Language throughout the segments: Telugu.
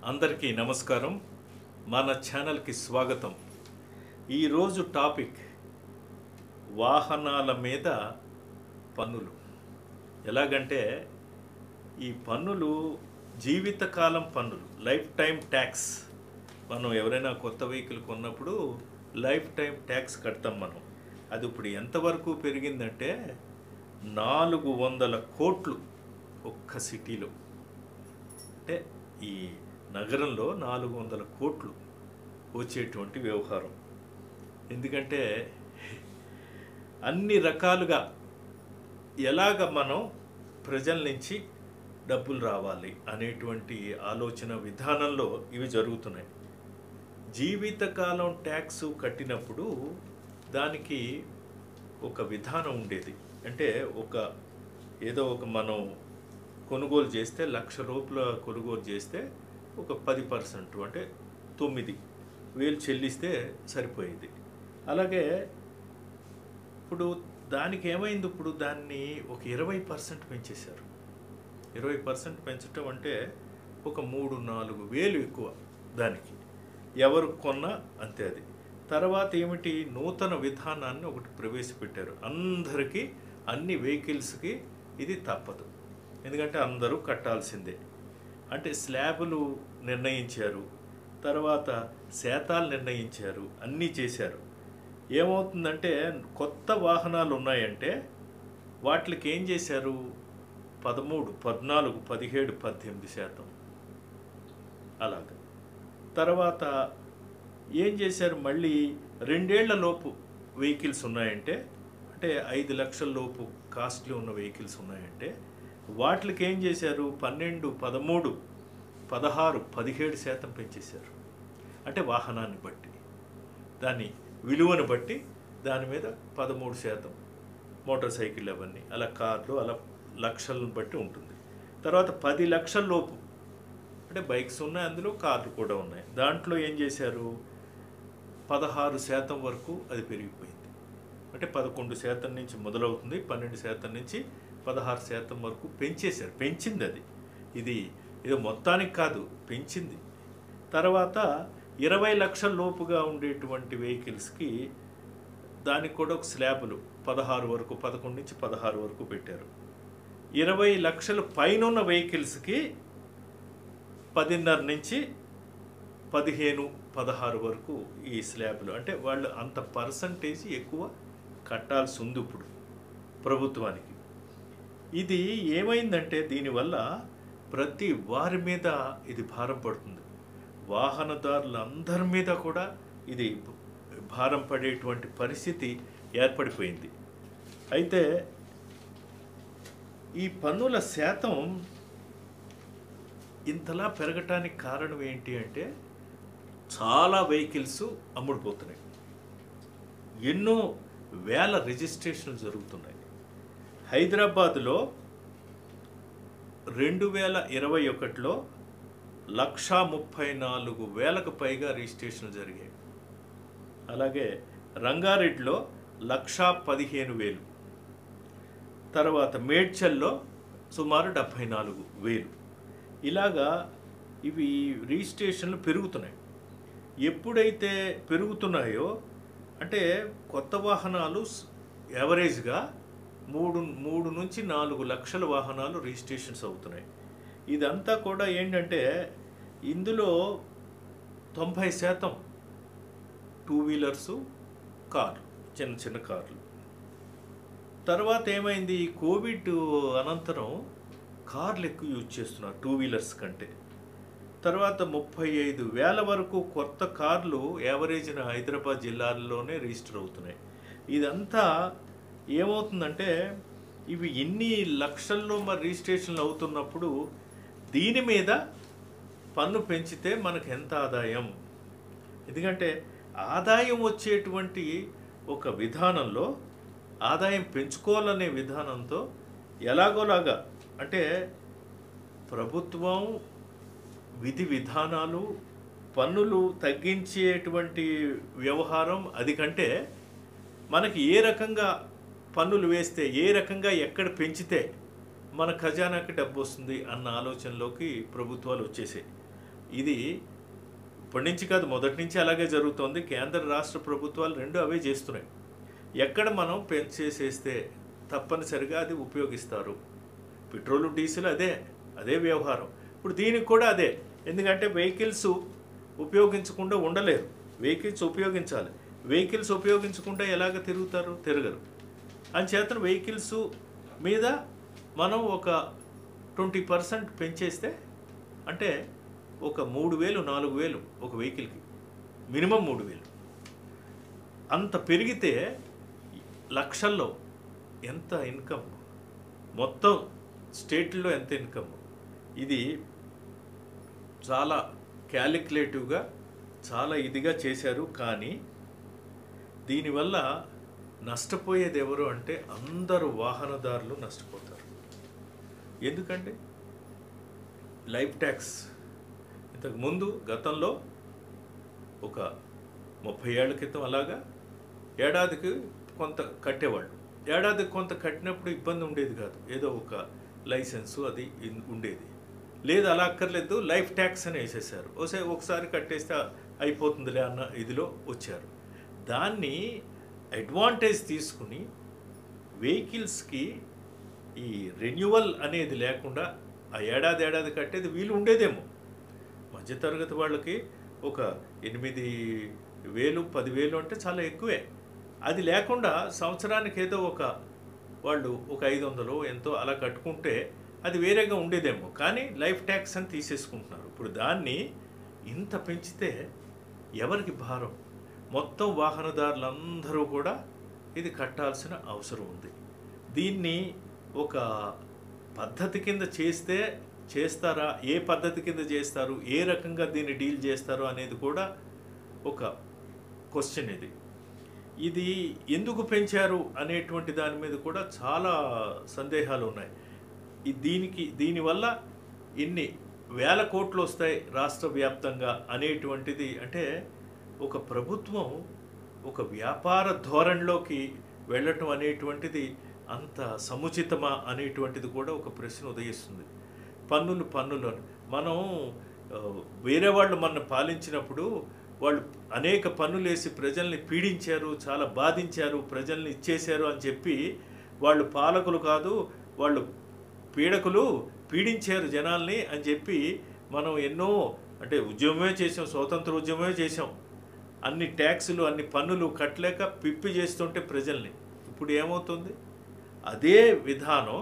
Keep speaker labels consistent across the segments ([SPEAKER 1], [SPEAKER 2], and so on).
[SPEAKER 1] అందరికీ నమస్కారం. మన ఛానల్కి స్వాగతం. ఈరోజు టాపిక్ వాహనాల మీద పన్నులు. ఎలాగంటే ఈ పన్నులు జీవితకాలం పన్నులు, లైఫ్ టైం ట్యాక్స్. మనం ఎవరైనా కొత్త వెహికల్ కొన్నప్పుడు లైఫ్ టైం ట్యాక్స్ కడతాం మనం. అది ఇప్పుడు ఎంతవరకు పెరిగిందంటే 400 కోట్లు ఒక్క సిటీలో. అంటే ఈ నగరంలో 400 కోట్లు వచ్చేటువంటి వ్యవహారం. ఎందుకంటే అన్ని రకాలుగా ఎలాగ మనం ప్రజల నుంచి డబ్బులు రావాలి అనేటువంటి ఆలోచన విధానంలో ఇవి జరుగుతున్నాయి. జీవితకాలం ట్యాక్స్ కట్టినప్పుడు దానికి ఒక విధానం ఉండేది. అంటే ఏదో ఒక మనం కొనుగోలు చేస్తే ₹1,00,000 కొనుగోలు చేస్తే ఒక 10% అంటే 9,000 చెల్లిస్తే సరిపోయేది. అలాగే ఇప్పుడు దానికి ఏమైంది, ఇప్పుడు దాన్ని ఒక 20% పెంచేశారు. 20% పెంచడం అంటే ఒక 3-4 వేలు ఎక్కువ దానికి. ఎవరు కొన్నా అంతే. అది తర్వాత ఏమిటి, నూతన విధానాన్ని ఒకటి ప్రవేశపెట్టారు. అందరికీ అన్ని వెహికల్స్కి ఇది తప్పదు, ఎందుకంటే అందరూ కట్టాల్సిందే. అంటే స్లాబులు నిర్ణయించారు, తర్వాత శాతాలు నిర్ణయించారు, అన్నీ చేశారు. ఏమవుతుందంటే కొత్త వాహనాలు ఉన్నాయంటే వాటికి ఏం చేశారు, 13, 14, 17, 18% అలాగ. తర్వాత ఏం చేశారు, మళ్ళీ 2 ఏళ్ల లోపు వెహికల్స్ ఉన్నాయంటే, అంటే 5 లక్షల లోపు కాస్ట్లీ ఉన్న వెహికల్స్ ఉన్నాయంటే వాటికి ఏం చేశారు, 12, 13, 16, 17% పెంచేశారు. అంటే వాహనాన్ని బట్టి, దాని విలువను బట్టి దాని మీద 13%. మోటార్ సైకిల్ అవన్నీ, అలా కార్లు అలా లక్షలను బట్టి ఉంటుంది. తర్వాత 10 లక్షల లోపు అంటే బైక్స్ ఉన్నాయి, అందులో కార్లు కూడా ఉన్నాయి. దాంట్లో ఏం చేశారు, 16% వరకు అది పెరిగిపోయింది. అంటే 11% నుంచి మొదలవుతుంది, 12% నుంచి 16% వరకు పెంచేశారు. పెంచింది అది, ఇది ఏదో మొత్తానికి కాదు, పెంచింది. తర్వాత 20 లక్షల లోపుగా ఉండేటువంటి వెహికల్స్కి దానికి కూడా ఒక స్లాబులు 16 వరకు, 11 నుంచి 16 వరకు పెట్టారు. 20 లక్షల పైన ఉన్న వెహికల్స్కి 10.5 నుంచి 15, 16 వరకు ఈ స్లాబులు. అంటే వాళ్ళు అంత పర్సంటేజ్ ఎక్కువ కట్టాల్సి ఉంది ఇప్పుడు ప్రభుత్వానికి. ఇది ఏమైందంటే దీనివల్ల ప్రతి వారి మీద ఇది భారం పడుతుంది. వాహనదారులందరి మీద కూడా ఇది భారం పడేటువంటి పరిస్థితి ఏర్పడిపోయింది. అయితే ఈ పన్నుల శాతం ఇంతలా పెరగటానికి కారణం ఏంటి అంటే, చాలా వెహికల్స్ అమ్ముడుపోతున్నాయి, ఎన్నో వేల రిజిస్ట్రేషన్లు జరుగుతున్నాయి. హైదరాబాదులో 2021లో 134,000కు పైగా రిజిస్ట్రేషన్లు జరిగాయి. అలాగే రంగారెడ్డిలో 115,000, తర్వాత మేడ్చల్లో సుమారు 74,000. ఇలాగా ఇవి రిజిస్ట్రేషన్లు పెరుగుతున్నాయి. ఎప్పుడైతే పెరుగుతున్నాయో అంటే కొత్త వాహనాలు యావరేజ్గా 3 నుంచి 4 లక్షల వాహనాలు రిజిస్ట్రేషన్స్ అవుతున్నాయి. ఇదంతా కూడా ఏంటంటే ఇందులో 90% 2 వీలర్సు, కార్లు, చిన్న చిన్న కార్లు. తర్వాత ఏమైంది, కోవిడ్ అనంతరం కార్లు ఎక్కువ యూజ్ చేస్తున్నారు 2 వీలర్స్ కంటే. తర్వాత 35,000 వరకు కొత్త కార్లు యావరేజ్న హైదరాబాద్ జిల్లాల్లోనే రిజిస్టర్ అవుతున్నాయి. ఇదంతా ఏమవుతుందంటే ఇవి ఇన్ని లక్షల్లో మరి రిజిస్ట్రేషన్లు అవుతున్నప్పుడు దీని మీద పన్ను పెంచితే మనకు ఎంత ఆదాయం? ఎందుకంటే ఆదాయం వచ్చేటువంటి ఒక విధానంలో ఆదాయం పెంచుకోవాలనే విధానంతో ఎలాగోలాగా అంటే ప్రభుత్వం విధి విధానాలు, పన్నులు తగ్గించేటువంటి వ్యవహారం అది కంటే మనకి ఏ రకంగా పన్నులు వేస్తే, ఏ రకంగా ఎక్కడ పెంచితే మన ఖజానాకి డబ్బు వస్తుంది అన్న ఆలోచనలోకి ప్రభుత్వాలు వచ్చేసాయి. ఇది ఇప్పటి నుంచి కాదు, మొదటి నుంచి అలాగే జరుగుతోంది. కేంద్ర రాష్ట్ర ప్రభుత్వాలు రెండు అవే చేస్తున్నాయి. ఎక్కడ మనం పెంచేసేస్తే తప్పనిసరిగా అది ఉపయోగిస్తారు. పెట్రోలు డీజిల్ అదే వ్యవహారం. ఇప్పుడు దీనికి కూడా అదే. ఎందుకంటే వెహికల్స్ ఉపయోగించకుండా ఉండలేరు, వెహికల్స్ ఉపయోగించాలి. వెహికల్స్ ఉపయోగించకుండా ఎలాగ తిరగరు. అంచేతన వెహికల్స్ మీద మనం ఒక 20% పెంచేస్తే, అంటే ఒక 3,000 4,000 ఒక వెహికల్కి, మినిమం 3,000 అంత పెరిగితే లక్షల్లో ఎంత ఇన్కమ్, మొత్తం స్టేట్లో ఎంత ఇన్కమ్. ఇది చాలా క్యాలిక్యులేటివ్గా చాలా ఇదిగా చేశారు. కానీ దీనివల్ల నష్టపోయేది ఎవరు అంటే అందరూ వాహనదారులు నష్టపోతారు. ఎందుకంటే లైఫ్ ట్యాక్స్ ఇంతకుముందు గతంలో ఒక 30 ఏళ్ల క్రితం అలాగా ఏడాదికి కొంత కట్టేవాళ్ళు. ఏడాదికి కొంత కట్టినప్పుడు ఇబ్బంది ఉండేది కాదు, ఏదో ఒక లైసెన్సు అది ఉండేది. లేదు అలా అక్కర్లేదు, లైఫ్ ట్యాక్స్ అని వేసేసారు. ఒకసారి కట్టేస్తే అయిపోతుందిలే అన్న ఇదిలో వచ్చారు. దాన్ని అడ్వాంటేజ్ తీసుకుని వెహికల్స్కి ఈ రెన్యువల్ అనేది లేకుండా ఆ ఏడాది కట్టేది వీలు ఉండేదేమో. మధ్యతరగతి వాళ్ళకి ఒక 8,000 10,000 అంటే చాలా ఎక్కువే. అది లేకుండా సంవత్సరానికి ఏదో వాళ్ళు ఒక 500 ఎంతో అలా కట్టుకుంటే అది వేరేగా ఉండేదేమో. కానీ లైఫ్ ట్యాక్స్ అని తీసేసుకుంటున్నారు. ఇప్పుడు దాన్ని ఇంత పెంచితే ఎవరికి భారం? మొత్తం వాహనదారులందరూ కూడా ఇది కట్టాల్సిన అవసరం ఉంది. దీన్ని ఒక పద్ధతి కింద చేస్తారా, ఏ పద్ధతి కింద చేస్తారు, ఏ రకంగా దీన్ని డీల్ చేస్తారు అనేది కూడా ఒక క్వశ్చన్. ఇది ఎందుకు పెంచారు అనేటువంటి దాని మీద కూడా చాలా సందేహాలు ఉన్నాయి. దీనివల్ల ఇన్ని వేల కోట్లు వస్తాయి రాష్ట్ర వ్యాప్తంగా అనేటువంటిది, అంటే ఒక ప్రభుత్వం ఒక వ్యాపార ధోరణిలోకి వెళ్ళటం అనేటువంటిది అంత సముచితమా అనేటువంటిది కూడా ఒక ప్రశ్న ఉదయిస్తుంది. పన్నులు మనం వేరే వాళ్ళు మన పాలించినప్పుడు వాళ్ళు అనేక పన్నులు వేసి ప్రజల్ని పీడించారు, చాలా బాధించారు, ప్రజల్ని ఇచ్చేశారు అని చెప్పి వాళ్ళు పాలకులు కాదు, వాళ్ళు పీడకులు, పీడించారు జనాల్ని అని చెప్పి మనం ఎన్నో, అంటే ఉద్యమమే చేసాం, స్వాతంత్ర ఉద్యమమే చేసాం. అన్ని ట్యాక్సులు అన్ని పన్నులు కట్టలేక పిప్పి చేస్తుంటే ప్రజల్ని. ఇప్పుడు ఏమవుతుంది? అదే విధానం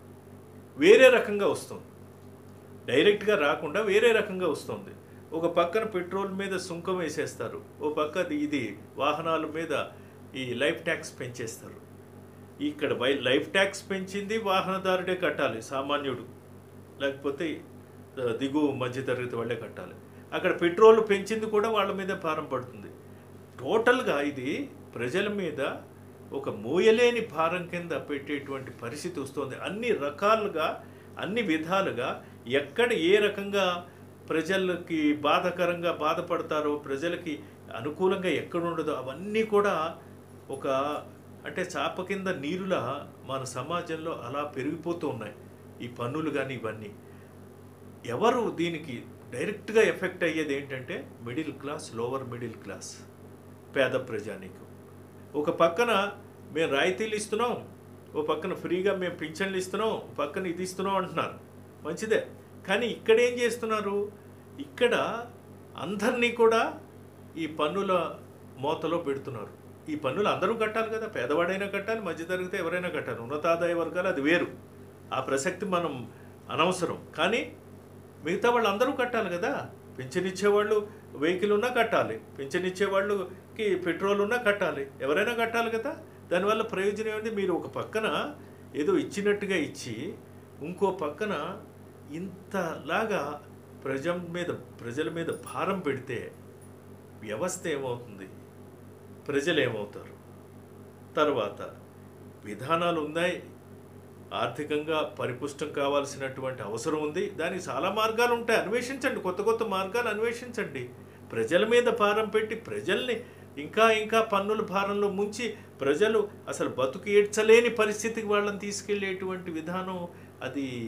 [SPEAKER 1] వేరే రకంగా వస్తుంది, డైరెక్ట్గా రాకుండా వేరే రకంగా వస్తుంది. ఒక పక్కన పెట్రోల్ మీద సుంకం వేసేస్తారు, ఓ పక్క ఇది వాహనాల మీద ఈ లైఫ్ ట్యాక్స్ పెంచేస్తారు. ఇక్కడ లైఫ్ ట్యాక్స్ పెంచింది వాహనదారుడే కట్టాలి, సామాన్యుడు, లేకపోతే దిగువ మధ్యతరగతి వాళ్ళే కట్టాలి. అక్కడ పెట్రోల్ పెంచింది కూడా వాళ్ళ మీద భారం పడుతుంది. టోటల్గా ఇది ప్రజల మీద ఒక మోయలేని భారం కింద పెట్టేటువంటి పరిస్థితి వస్తుంది. అన్ని రకాలుగా, అన్ని విధాలుగా ఎక్కడ ఏ రకంగా ప్రజలకి బాధకరంగా బాధపడతారో, ప్రజలకి అనుకూలంగా ఎక్కడ ఉండదో అవన్నీ కూడా అంటే చాప కింద నీరులా మన సమాజంలో అలా పెరిగిపోతూ ఉన్నాయి ఈ పన్నులు కానీ ఇవన్నీ. ఎవరు దీనికి డైరెక్ట్గా ఎఫెక్ట్ అయ్యేది ఏంటంటే middle class, lower middle class, పేద ప్రజానీకం. ఒక పక్కన మేము రాయితీలు ఇస్తున్నాం, ఓ పక్కన ఫ్రీగా మేము పింఛన్లు ఇస్తున్నాం, పక్కన ఇది ఇస్తున్నాం అంటున్నారు, మంచిదే. కానీ ఇక్కడ ఏం చేస్తున్నారు? ఇక్కడ అందరినీ కూడా ఈ పన్నుల మోతలో పెడుతున్నారు. ఈ పన్నులు అందరూ కట్టాలి కదా, పేదవాడైనా కట్టాలి, మధ్యతరగతి ఎవరైనా కట్టాలి, ఉన్నతాదాయ వర్గాలు అది వేరు, ఆ ప్రసక్తి మనం అనవసరం. కానీ మిగతా వాళ్ళు అందరూ కట్టాలి కదా. పింఛన్ ఇచ్చేవాళ్ళు వెహికల్ ఉన్నా కట్టాలి, పింఛన్ ఇచ్చేవాళ్ళకి పెట్రోల్ ఉన్నా కట్టాలి, ఎవరైనా కట్టాలి కదా. దానివల్ల ప్రయోజనం ఏమిటి? మీరు ఒక పక్కన ఏదో ఇచ్చినట్టుగా ఇచ్చి ఇంకో పక్కన ఇంతలాగా ప్రజల మీద భారం పెడితే వ్యవస్థ ఏమవుతుంది, ప్రజలు ఏమవుతారు? తర్వాత విధానాలు ఉన్నాయి, ఆర్థికంగా పరిపుష్టం కావాల్సినటువంటి అవసరం ఉంది, దానికి చాలా మార్గాలు ఉంటాయి, అన్వేషించండి, కొత్త కొత్త మార్గాలు అన్వేషించండి. ప్రజల మీద భారం పెట్టి ప్రజల్ని ఇంకా పన్నుల భారంలో ముంచి ప్రజలు అసలు బతుకు ఏడ్చలేని పరిస్థితికి వాళ్ళని తీసుకెళ్లేటువంటి విధానం అది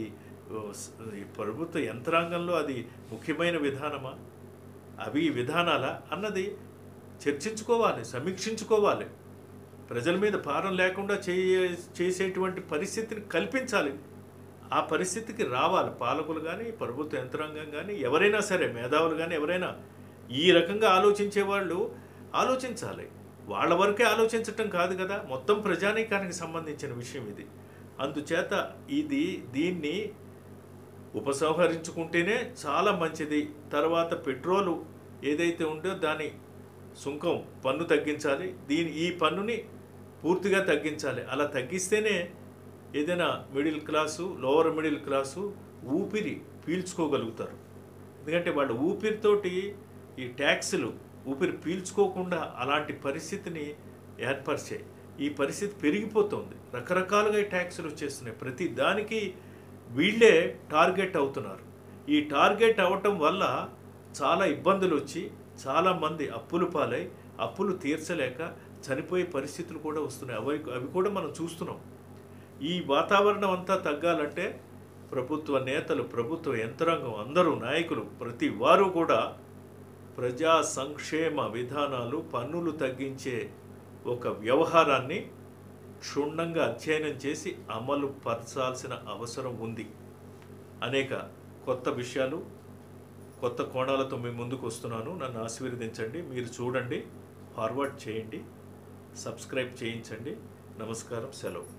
[SPEAKER 1] ఈ ప్రభుత్వ యంత్రాంగంలో అది ముఖ్యమైన విధానమా, అవి విధానాలా అన్నది చర్చించుకోవాలి, సమీక్షించుకోవాలి. ప్రజల మీద భారం లేకుండా చేసేటువంటి పరిస్థితిని కల్పించాలి. ఆ పరిస్థితికి రావాలి పాలకులు కానీ, ప్రభుత్వ యంత్రాంగం కానీ, ఎవరైనా సరే, మేధావులు కానీ, ఎవరైనా ఈ రకంగా ఆలోచించే వాళ్ళు ఆలోచించాలి. వాళ్ళ వరకే ఆలోచించటం కాదు కదా, మొత్తం ప్రజానీకానికి సంబంధించిన విషయం ఇది. అందుచేత దీన్ని ఉపసంహరించుకుంటేనే చాలా మంచిది. తర్వాత పెట్రోలు ఏదైతే ఉందో దాని సుంకం పన్ను తగ్గించాలి. ఈ పన్నుని పూర్తిగా తగ్గించాలి. అలా తగ్గిస్తేనే ఏదైనా middle class, lower middle class ఊపిరి పీల్చుకోగలుగుతారు. ఎందుకంటే వాళ్ళ ఊపిరితోటి ఈ ట్యాక్సులు ఊపిరి పీల్చుకోకుండా అలాంటి పరిస్థితిని ఏర్పరిచాయి. ఈ పరిస్థితి పెరిగిపోతుంది. రకరకాలుగా ఈ ట్యాక్సులు వచ్చేస్తున్నాయి. ప్రతి దానికి వీళ్ళే టార్గెట్ అవుతున్నారు. ఈ టార్గెట్ అవ్వటం వల్ల చాలా ఇబ్బందులు వచ్చి చాలామంది అప్పులు పాలై అప్పులు తీర్చలేక చనిపోయే పరిస్థితులు కూడా వస్తున్నాయి. అవి కూడా మనం చూస్తున్నాం. ఈ వాతావరణం అంతా తగ్గాలంటే ప్రభుత్వ నేతలు, ప్రభుత్వ యంత్రాంగం, అందరూ నాయకులు, ప్రతి వారు కూడా ప్రజా సంక్షేమ విధానాలు, పన్నులు తగ్గించే ఒక వ్యవహారాన్ని క్షుణ్ణంగా అధ్యయనం చేసి అమలు పరచాల్సిన అవసరం ఉంది. అనేక కొత్త విషయాలు, కొత్త కోణాలతో మీ ముందుకు వస్తున్నాను. నన్ను ఆశీర్వదించండి. మీరు చూడండి, ఫార్వర్డ్ చేయండి, సబ్స్క్రైబ్ చేయించండి. నమస్కారం, సెలవు.